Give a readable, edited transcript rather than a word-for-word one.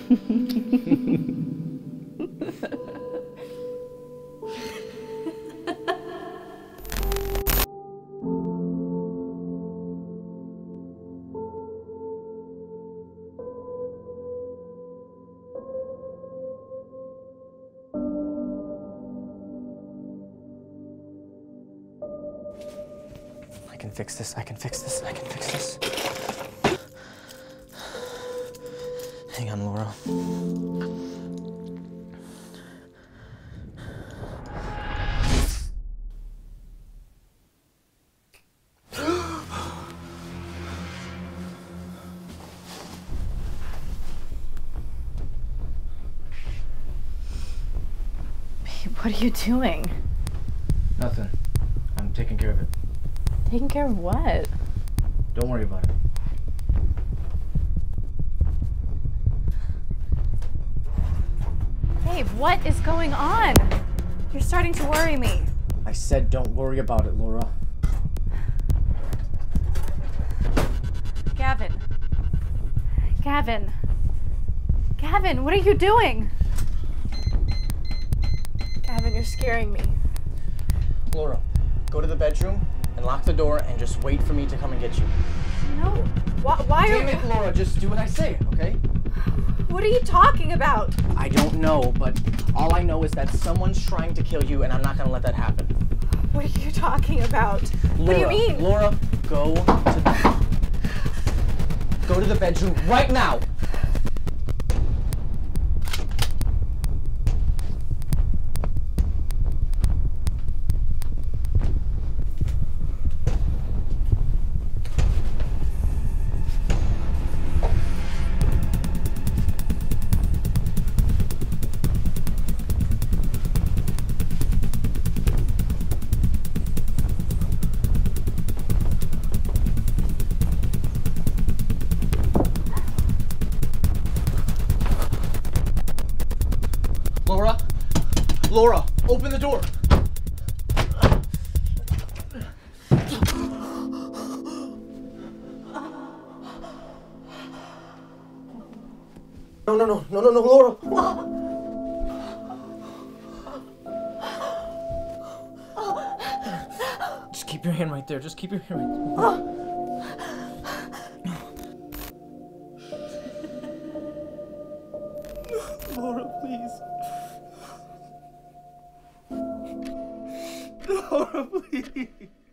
I can fix this, I can fix this, I can fix this. Hang on, Laura. Babe, what are you doing? Nothing. I'm taking care of it. Taking care of what? Don't worry about it. Babe, what is going on? You're starting to worry me. I said don't worry about it, Laura. Gavin. Gavin. Gavin, what are you doing? Gavin, you're scaring me. Laura, go to the bedroom and lock the door and just wait for me to come and get you. No. Why are Damn it, Laura, just do what I say, okay? What are you talking about? I don't know, but all I know is that someone's trying to kill you and I'm not gonna let that happen. What are you talking about? Laura, what do you mean? Laura, go to the bedroom right now! Laura? Laura, open the door! No, Laura! Just keep your hand right there, just keep your hand right there. Laura, please. Laura, please.